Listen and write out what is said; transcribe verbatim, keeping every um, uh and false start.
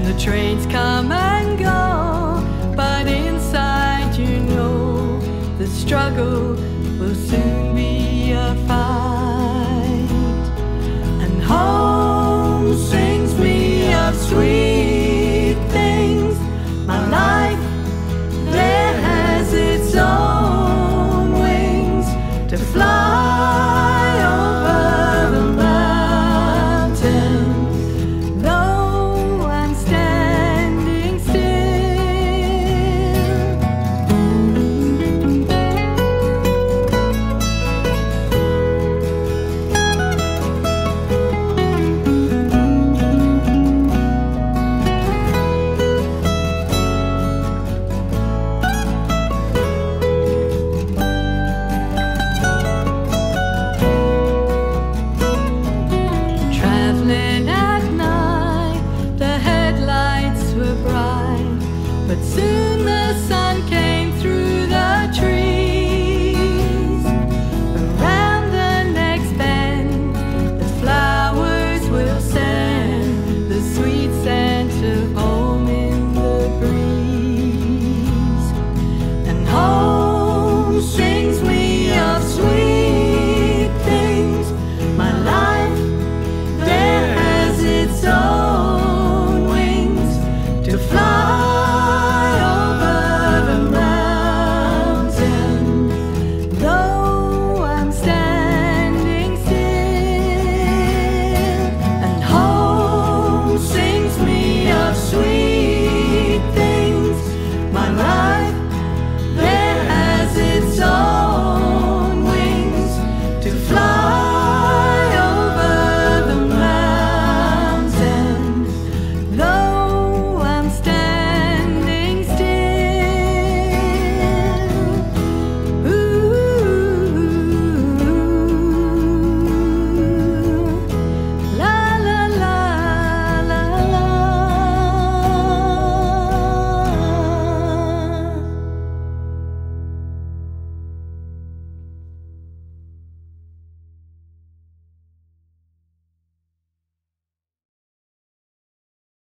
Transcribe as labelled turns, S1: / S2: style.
S1: The trains come and go, but inside you know the struggle will soon be a fight. And home sings me of sweet things. My life there has its own wings to fly over the mountains, though I'm standing traveling at night, the headlights were bright, but soon the sun came through the trees. Around the next bend, the flowers will send the sweet scent of home in the breeze. And home sings me of sweet things. My life there has its own wings to fly over the mountains, though I'm standing still. And home sings me of sweet things. My life there has its own wings to fly